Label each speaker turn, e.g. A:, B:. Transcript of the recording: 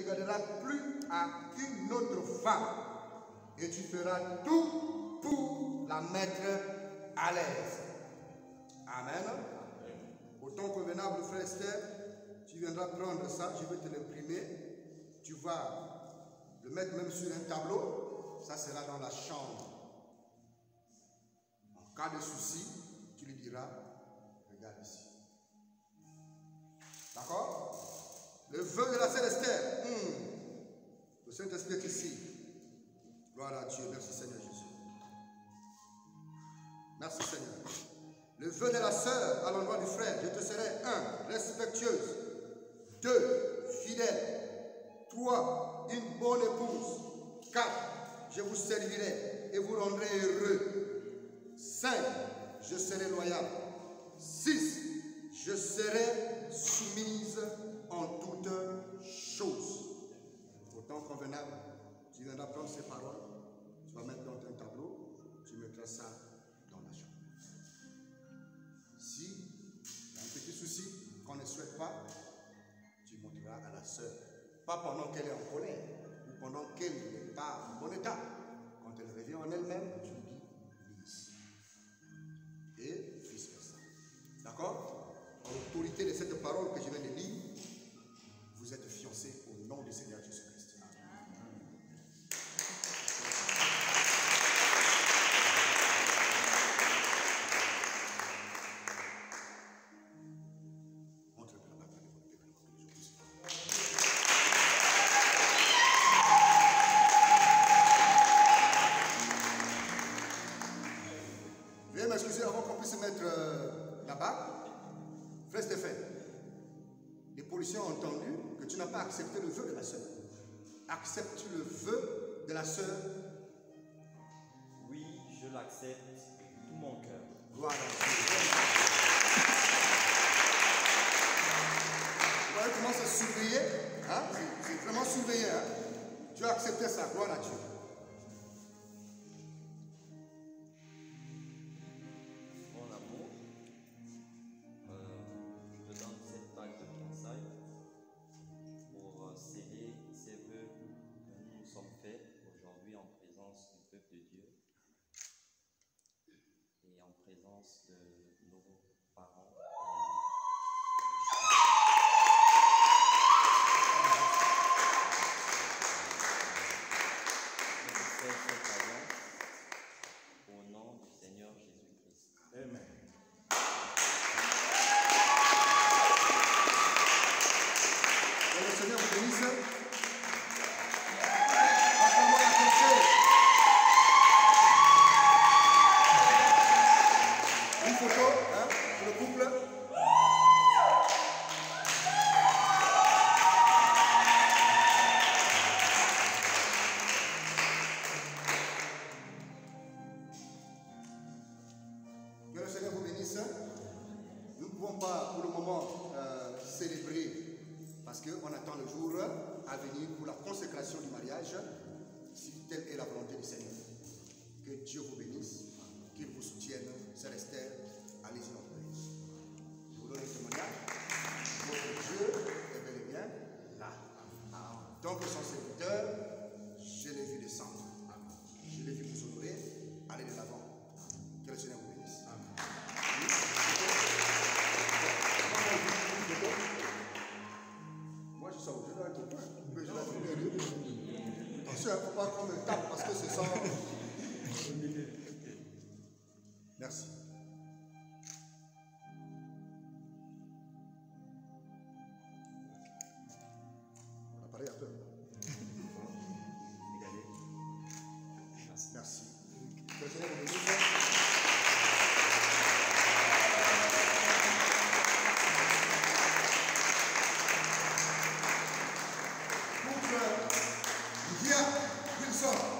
A: regarderas plus à une autre femme et tu feras tout pour la mettre à l'aise. Amen. Au temps convenable, frère Esther, tu viendras prendre ça, je vais te l'imprimer. Tu vas le mettre même sur un tableau. Ça sera dans la chambre. En cas de souci, tu lui diras, regarde ici. D'accord? Le vœu de la sœur Esther. Le Saint-Esprit est ici. Gloire à Dieu. Merci Seigneur Jésus. Merci Seigneur. Le vœu de la sœur à l'endroit du frère. Je te serai 1. Respectueuse. 2. Fidèle. 3. Une bonne épouse. 4. Je vous servirai et vous rendrai heureux. 5. Je serai loyal. 6. Je serai soumise en toutes choses. Au temps convenable, tu viendras prendre ces paroles, tu vas mettre dans un tableau, tu mettras ça dans la chambre. Si il y a un petit souci qu'on ne souhaite pas, tu montreras à la sœur. Pas pendant qu'elle est en colère ou pendant qu'elle n'est pas en bon état. Quand elle revient en elle-même, tu lui dis, lis. Et vice-versa. D'accord? En l'autorité de cette parole que je viens de lire, vous êtes fiancés au nom du Seigneur Jésus-Christ. Veuillez m'excuser avant qu'on puisse mettre la bague. Frère Stéphane, les policiers ont entendu que tu n'as pas accepté le vœu de la sœur. Acceptes-tu le vœu de la sœur?
B: Oui, je l'accepte de tout mon cœur.
A: Gloire à Dieu. Vous voyez comment c'est surveillé? Hein? C'est vraiment surveillé. Hein? Tu as accepté ça. Gloire à Dieu.
B: Mon amour, je te donne cette bague de fiançailles pour sceller ces vœux que nous nous sommes faits aujourd'hui en présence du peuple de Dieu et en présence de nos parents. Je fais cette alliance au nom du Seigneur Jésus-Christ.
A: Amen. Que le Seigneur vous bénisse. Appelez-moi la pensée. Une photo hein, pour le couple. Que le Seigneur vous bénisse. Nous ne pouvons pas pour le moment célébrer parce qu'on attend le jour à venir pour la consécration du mariage, si telle est la volonté du Seigneur. Que Dieu vous bénisse, qu'il vous soutienne, Sœur Esther, allez-y en paix. Je vous donne un témoignage. Votre Dieu est bel et bien là. Donc son serviteur, je l'ai vu descendre. Je l'ai vu vous honorer, allez de l'avant. Que le Seigneur vous bénisse. Moi je sors, je dois être au point. Mais je dois être au milieu. Attention, il ne faut pas qu'on me tape parce que c'est ça. Merci. On va parler un peu. Merci. Que le Seigneur vous bénisse. Viens, Wilson.